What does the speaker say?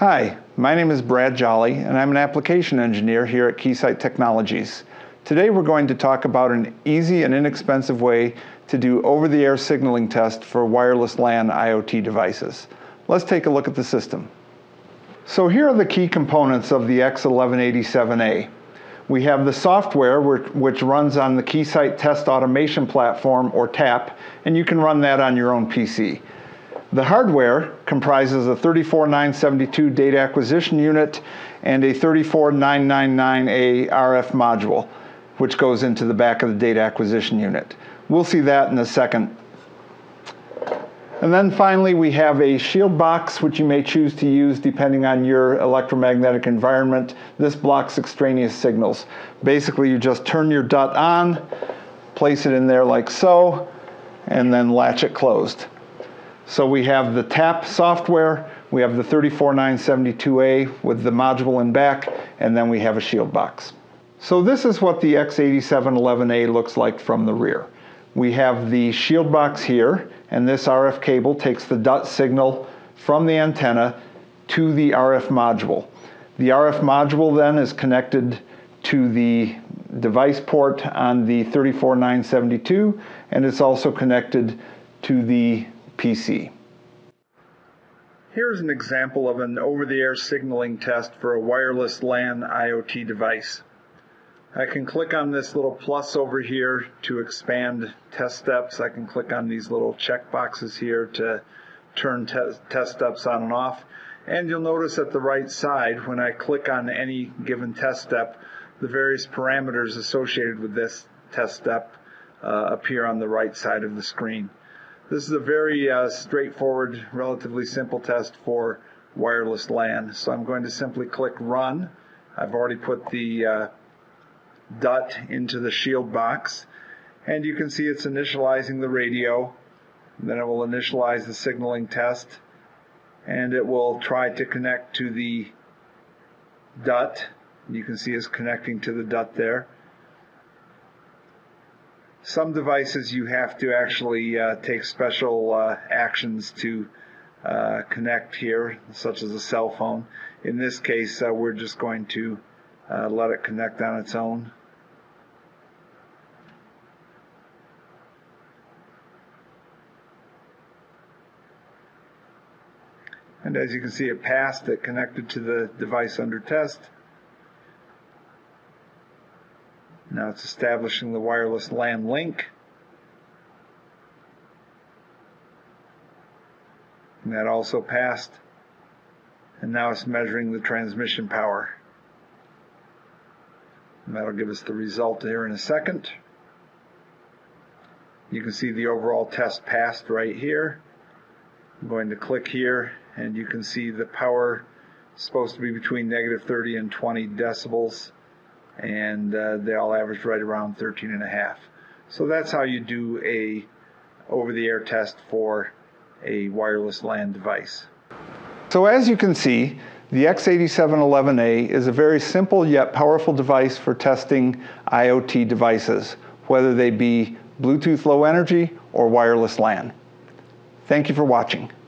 Hi, my name is Brad Jolly and I'm an application engineer here at Keysight Technologies. Today we're going to talk about an easy and inexpensive way to do over-the-air signaling test for wireless LAN IoT devices. Let's take a look at the system. So here are the key components of the X1187A. We have the software which runs on the Keysight Test Automation Platform, or TAP, and you can run that on your own PC. The hardware comprises a 34972 data acquisition unit and a 34999A RF module, which goes into the back of the data acquisition unit. We'll see that in a second. And then finally we have a shield box, which you may choose to use depending on your electromagnetic environment. This blocks extraneous signals. Basically you just turn your DUT on, place it in there like so, and then latch it closed. So we have the TAP software, we have the 34972A with the module in back, and then we have a shield box. So this is what the X8711A looks like from the rear. We have the shield box here, and this RF cable takes the DUT signal from the antenna to the RF module. The RF module then is connected to the device port on the 34972, and it's also connected to the PC. Here's an example of an over-the-air signaling test for a wireless LAN IoT device. I can click on this little plus over here to expand test steps. I can click on these little check boxes here to turn test steps on and off. And you'll notice at the right side, when I click on any given test step, the various parameters associated with this test step appear on the right side of the screen. This is a very straightforward, relatively simple test for wireless LAN. So I'm going to simply click Run. I've already put the DUT into the shield box, and you can see it's initializing the radio. Then it will initialize the signaling test, and it will try to connect to the DUT. You can see it's connecting to the DUT there. Some devices you have to actually take special actions to connect here, such as a cell phone. In this case, we're just going to let it connect on its own. And as you can see, it passed. It connected to the device under test. Now it's establishing the wireless LAN link. And that also passed. And now it's measuring the transmission power. And that'll give us the result here in a second. You can see the overall test passed right here. I'm going to click here, and you can see the power is supposed to be between -30 and 20 decibels, and they all average right around 13.5. So that's how you do a over-the-air test for a wireless LAN device. So as you can see, the X8711A is a very simple yet powerful device for testing IoT devices, whether they be Bluetooth Low Energy or wireless LAN. Thank you for watching.